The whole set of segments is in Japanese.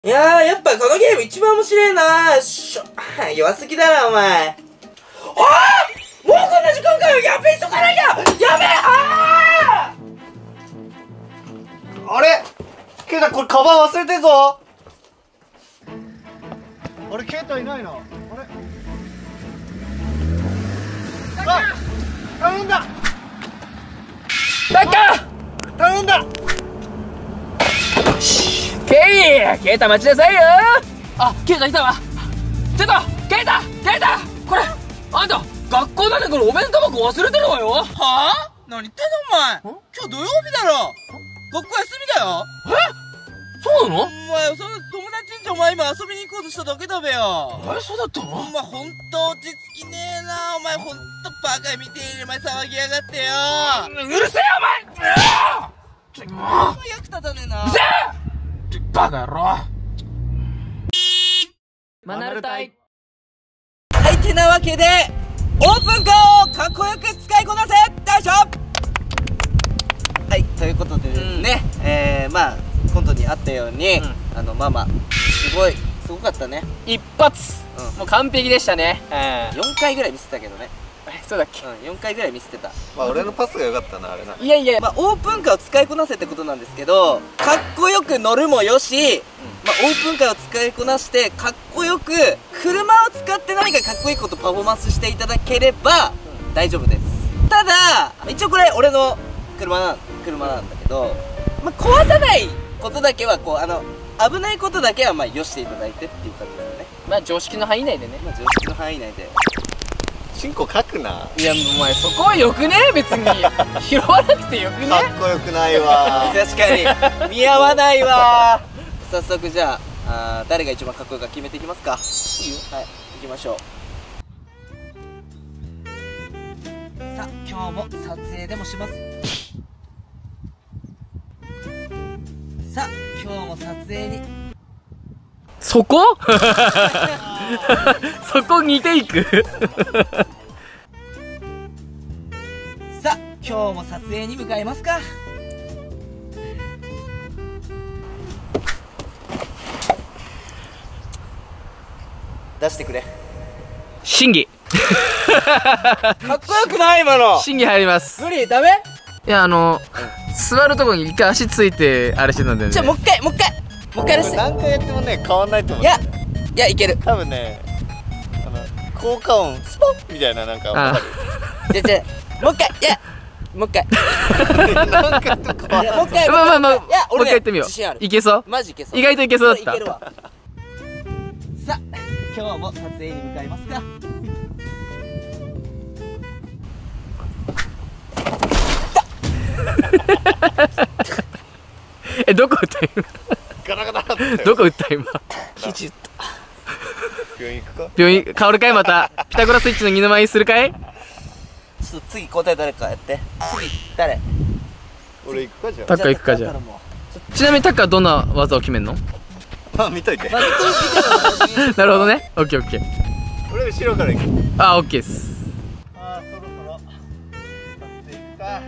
いやー、やっぱこのゲーム一番面白いなー。弱すぎだな、お前。あー、もうこんな時間かよ。やべえ、急がなきゃ。やべえ、 あれケイタ、これカバン忘れてんぞ。あれ、ケイタいないな。あれ、あ、頼んだ。 タカ頼んだ。 ケイタ待ちなさいよ。あ、ケイタいたわ。ちょっとケイタこれあんた学校なんだからお弁当箱忘れてるわよ。 はあ？何言ってんのお前。今日土曜日だろ。学校休みだよ。 そうなの？ お前、その友達んちお前今遊びに行こうとしただけだべよ。 そうだったの？ お前ほんと落ち着きねえな。お前ほんとバカみてえにお前騒ぎやがってよ。 うるせえよお前。 役立たねえな。 うるせえバカ野郎。マナル隊。 はい、てなわけでオープンカーをかっこよく使いこなせ。よいしょ。はい、ということでですね、まあコントにあったように、ママすごかったね。 一発、もう完璧でしたね。 4回ぐらい見せたけどね。 そうだっけ。 4回ぐらい見せてた。 まあ俺のパスが良かったな、あれな。 いやいや、 まあオープンカーを使いこなせってことなんですけど、かっこよく乗るもよし、まあオープンカーを使いこなしてかっこよく車を使って何かかっこいいことパフォーマンスしていただければ大丈夫です。ただ一応これ俺の車なんだけど、まあ壊さないことだけはこう危ないことだけはまあよしていただいてっていう感じですよね。 まあ常識の範囲内でね。 まあ常識の範囲内で。 チンコ書くな。 いやお前そこはよくね別に拾わなくてよくね。 かっこよくないわ。 確かに見合わないわ。早速じゃあ、誰が一番かっこいいか決めていきますか。いいよ。はい、行きましょう。さあ今日も撮影でもします。さあ今日も撮影にそこそこ似ていくさあ今日も撮影に向かいますか。出してくれ。 審議かっこよくない今の。 審議入ります。 無理。ダメ。 いや座るとこに一回足ついてあれしてたんだよね。 じゃあもう一回出して。 何回やってもね、変わんないと思う。 いやいける。 多分ね、効果音スポッみたいな、なんかわかる。 じゃもう一回。いやもう一回。 何回と変わんない。 もう一回。 まあいやもう一回やってみよう。 自信ある。 いけそう？ マジいけそう。 意外といけそうだった。 いけるわ。さあ今日も撮影に向かいますか。 どこ打った今？ ガラガラってどこ打った今？ 肘打った。 病院行くか。 病院変わるかい？またピタゴラスイッチの二の舞にするかい？ ちょっと次答え誰かやって。次誰？ 俺行くか。じゃタッカー行くか。じゃあ。 あちなみにタッカーはどんな技を決めんの？ あ、見といて。 まあなるほどね。オッケーオッケー。 俺後ろから行く。 あ、オッケーです。 ああ、そろそろ撮っていくか。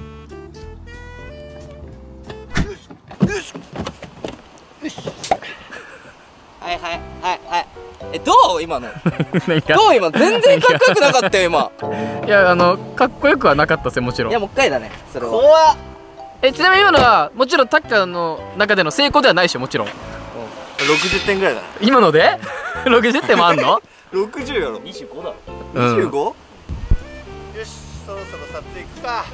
はい。どう今の？ 何かどう今？全然かっこよくなかったよ今。 いやかっこよくはなかったですよもちろん。 いやもう一回だねそれは。 怖っ。 ちなみに今のはもちろんタッカーの中での成功ではないでしょもちろん。 60点ぐらいだ。 今ので60点もあんの 60やろ。 25だ。 25？よし、そろそろ撮影行くか。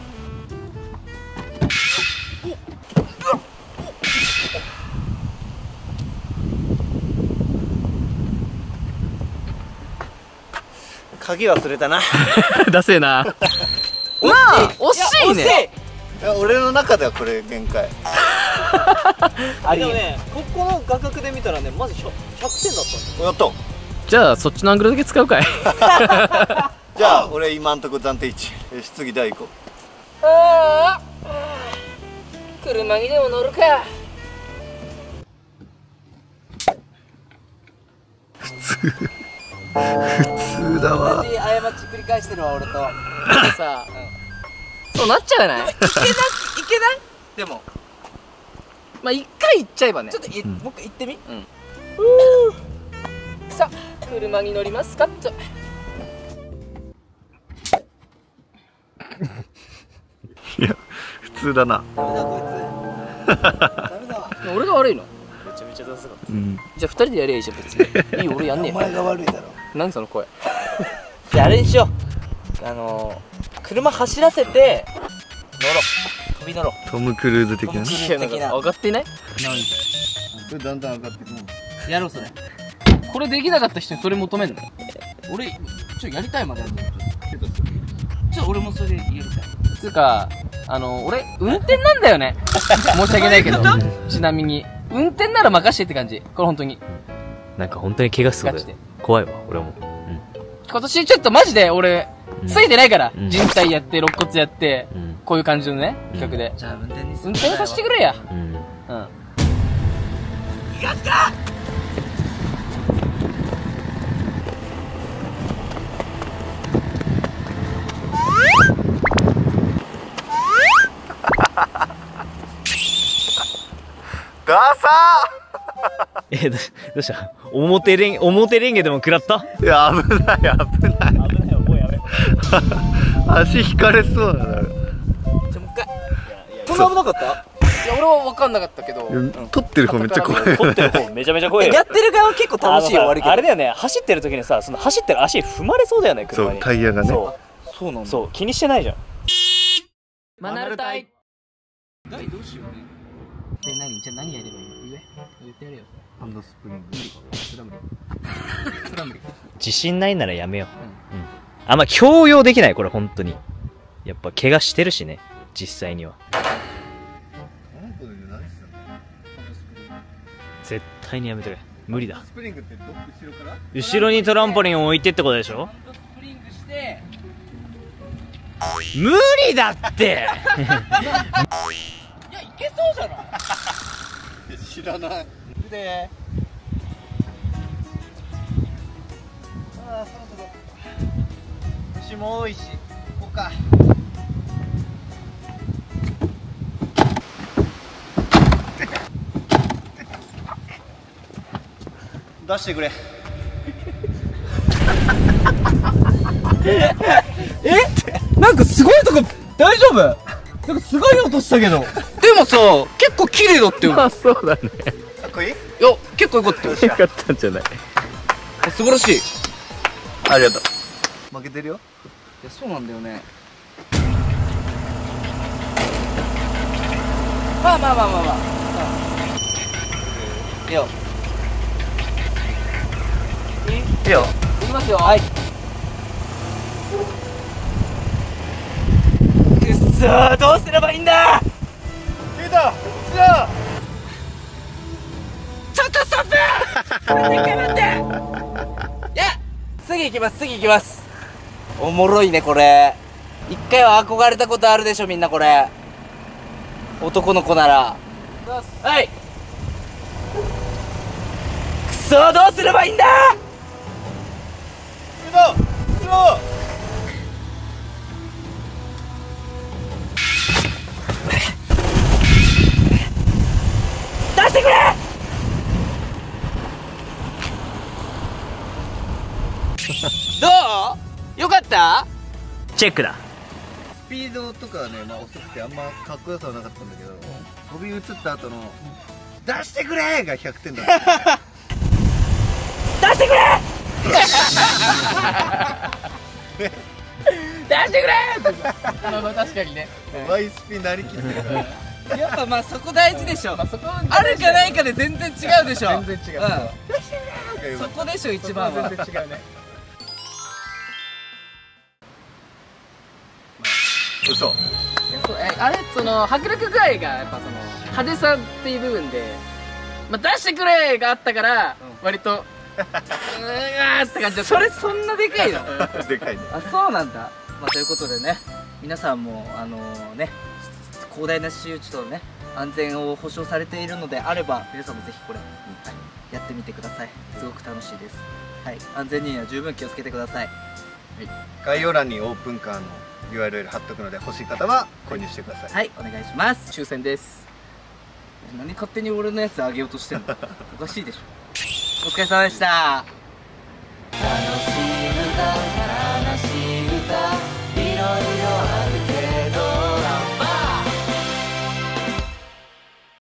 鍵忘れたな。 ダセえな。まあ惜しいね。 いや、俺の中ではこれ限界。 でもね、ここの画角で見たらね、マジ100点だったんやった。 じゃあそっちのアングルだけ使うかい。 じゃあ俺今んとこ暫定1。よし、次第行こう。 ああ車にでも乗るか。 普通だわ。 同じ過ち繰り返してるわ俺と。 さそうなっちゃうじゃない。 いけないでもまあ一回行っちゃえばね。 ちょっと僕行ってみ。 さあ車に乗りますかっと。 いや普通だな。 ダメだこいつ。ダメだ。 俺が悪いの？ めちゃめちゃダサかった。 うん。 じゃあ2人でやりゃいいじゃん別に。いいよ俺やんねえよ。 お前が悪いだろ。 何その声。 じゃああれにしよう。車走らせて乗ろう。飛び乗ろう。 トム・クルーズ的なね。 トムクルーズ的な上がっていない？ これだんだん上がってくる。 やろうそれ。 これできなかった人にそれ求めんの？俺やりたいまであるんだよ。 俺もそれでやりたい。 つうか俺運転なんだよね。申し訳ないけど。ちなみに運転なら任してって感じ。これ本当になんか本当に怪我しそうで怖いわ俺も。 今年ちょっとマジで俺ついてないから、 うん人体やって肋骨やって、 うんこういう感じのね企画で、 じゃあ運転に運転させてくれや。 うん逃がすか。 ダサどうした表レンゲでも食らったー。いや危ない危ない。 危ないよもうやめ足引かれそうだな。 じゃあもう一回。そんな危なかった？ いや俺は分かんなかったけど、 撮ってる方めっちゃ怖い。 撮ってる方めちゃめちゃ怖いよ。 やってる側結構楽しいよ悪いけど。 あれだよね走ってる時にさその走ってる足踏まれそうだよねそう車に。 タイヤがね。 そうなんだ。 そう気にしてないじゃん。 マナル隊どうしようね。じゃあ何やればいいの？言ってやれよ。 ハンドスプリング。 それは無理。 自信ないならやめよう。あんま強要できないこれ本当に。やっぱ怪我してるしね実際には。絶対にやめてくれ。無理だ。 スプリングって後ろから？ 後ろにトランポリンを置いてってことでしょ。 ハンドスプリングして。 無理だっていやいけそうじゃない。 知らない。 で。ああそろそろ。虫も多いし。ここか。 出してくれ。 なんかすごいとこ大丈夫？なんかすごい音したけど。でもさ結構綺麗だったよ。 まあそうだね。 かっこいい？ いや結構よかったよ。 よかったんじゃない。 素晴らしい。 ありがとう。負けてるよ。 いやそうなんだよね。まあ。いいよ。いいよ。 いきますよ。 はい。くっそーどうすればいいんだ。 聞いた。じゃあ。 ちょっとストップ。一回待って。いや次行きます。おもろいねこれ。一回は憧れたことあるでしょみんなこれ。男の子なら。はい。くそーどうすればいいんだ。 聞いた。じゃあ。 出してくれ。どう？よかった？ チェックだ。 スピードとかはね、まあ遅くてあんまかっこよさはなかったんだけど、飛び移った後の出してくれが100点だった。 出してくれ。 出してくれ。まあ確かにね。 ワイスピなりきってるから。 やっぱまあそこ大事でしょ。 まあそこあるかないかで全然違うでしょ。 全然違う。 そこでしょ一番は。 全然違うね。 嘘。 あれその迫力具合がやっぱその派手さっていう部分で、まあ出してくれがあったから割とうーって感じだった。 それそんなでかいの？ でかいね。 あ、そうなんだ。まあということでね、皆さんもね、広大な私有地とね安全を保障されているのであれば、皆さんもぜひこれ、やってみてください。すごく楽しいです。はい、安全には十分気をつけてください。 概要欄にオープンカーの URL 貼っとくので、欲しい方は購入してください。 はい、お願いします。 抽選です。 何勝手に俺のやつあげようとしてんのおかしいでしょ。お疲れ様でした。